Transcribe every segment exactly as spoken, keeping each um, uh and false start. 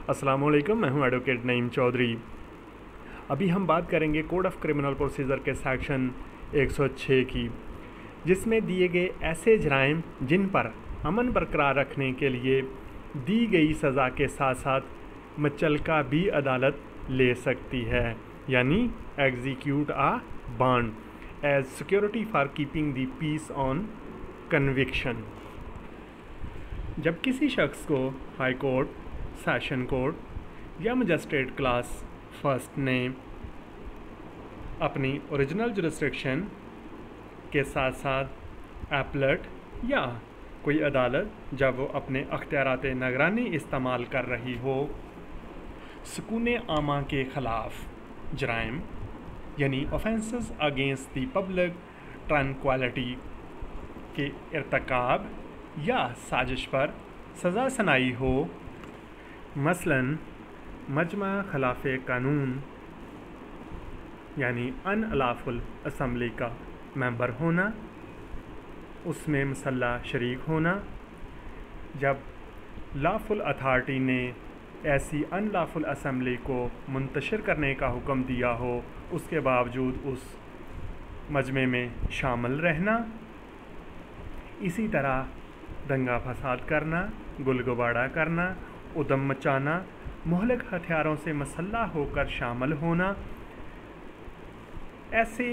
अस्सलाम वालेकुम, मैं हूं एडवोकेट नईम चौधरी। अभी हम बात करेंगे कोड ऑफ क्रिमिनल प्रोसीजर के सेक्शन एक सौ छह की, जिसमें दिए गए ऐसे जराइम जिन पर अमन बरकरार रखने के लिए दी गई सज़ा के साथ साथ मुचल्लका भी अदालत ले सकती है, यानी execute a bond as security for keeping the peace on conviction. जब किसी शख्स को हाई कोर्ट, सेशन कोर्ट या मजिस्ट्रेट क्लास फर्स्ट ने अपनी ओरिजिनल जुरिस्डिक्शन के साथ साथ एपलेट या कोई अदालत जब वो अपने अख्तियारात निगरानी इस्तेमाल कर रही हो, सुकून आमा के ख़िलाफ़ जराइम यानी offences against the public tranquillity के इर्तिकाब या साजिश पर सज़ा सुनाई हो, मसलन मजमा खिलाफ कानून यानी अनलॉफुल असम्बली का मेंबर होना, उसमें मुसल्ला शरीक होना, जब लॉफुल अथॉरिटी ने ऐसी अनलॉफुल असम्बली को मुंतशिर करने का हुक्म दिया हो, उसके बावजूद उस मजमे में शामिल रहना, इसी तरह दंगा फसाद करना, गुलगुबाड़ा करना, उदम मचाना, मुहलक हथियारों से मसल्ला होकर शामिल होना, ऐसे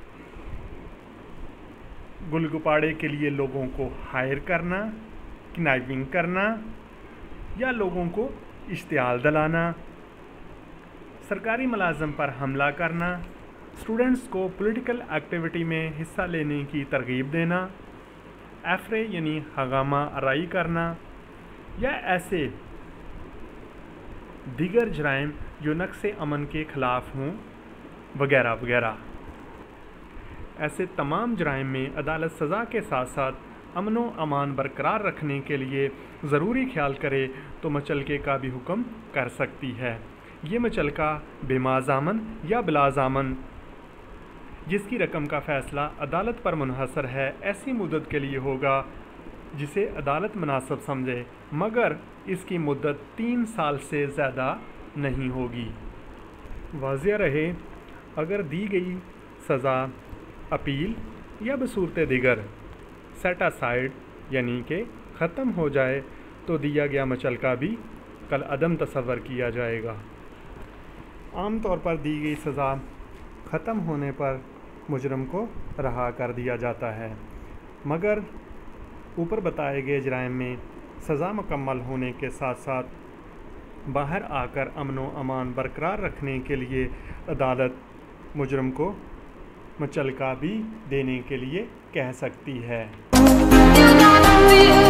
गुलगुबाड़े के लिए लोगों को हायर करना, किडनैपिंग करना या लोगों को इश्तियाल दिलाना, सरकारी मुलाजिम पर हमला करना, स्टूडेंट्स को पॉलिटिकल एक्टिविटी में हिस्सा लेने की तरगीब देना, एफरे यानी हंगामा आराई करना या ऐसे दीगर जराइम जो नक्शे अमन के ख़िलाफ़ हों वगैरह वगैरह। ऐसे तमाम जराइम में अदालत सज़ा के साथ साथ अमन व अमान बरकरार रखने के लिए ज़रूरी ख्याल करे तो मुचल्लके का भी हुक्म कर सकती है। ये मुचल्लका बेमाज़ामन या बिलाज़ामन जिसकी रकम का फ़ैसला अदालत पर मुनहसर है, ऐसी मुद्दत के लिए होगा जिसे अदालत मुनासिब समझे, मगर इसकी मुद्दत तीन साल से ज़्यादा नहीं होगी। वाज़िया रहे, अगर दी गई सज़ा अपील या बसूरत दिगर सेट असाइड यानी कि ख़त्म हो जाए तो दिया गया मुचल्लका भी कल अदम तसव्वुर किया जाएगा। आम तौर पर दी गई सज़ा ख़त्म होने पर मुजरम को रहा कर दिया जाता है, मगर ऊपर बताए गए जराइम में सज़ा मुकम्मल होने के साथ साथ बाहर आकर अमन व अमान बरकरार रखने के लिए अदालत मुजरम को मुचल्लका भी देने के लिए कह सकती है।